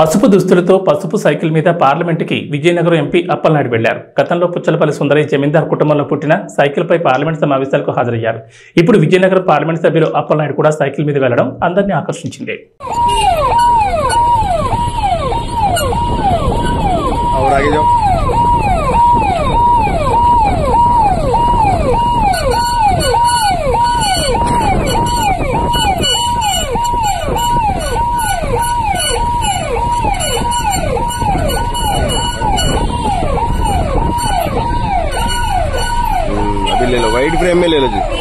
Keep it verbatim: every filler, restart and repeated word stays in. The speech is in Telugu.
పసుపు దుస్తులతో పసుపు సైకిల్ మీద పార్లమెంటుకి విజయనగరం ఎంపీ అప్పలనాయుడు వెళ్లారు. గతంలో పుచ్చలపల్లి సుందరయ్య జమీందార్ కుటుంబంలో పుట్టిన సైకిల్ పై పార్లమెంట్ సమావేశాలకు హాజరయ్యారు. ఇప్పుడు విజయనగరం పార్లమెంట్ సభ్యులు అప్పలనాయుడు కూడా సైకిల్ మీద వెళ్లడం అందరినీ ఆకర్షించింది. ले लो, वाइड फ्रेम में ले लो जी।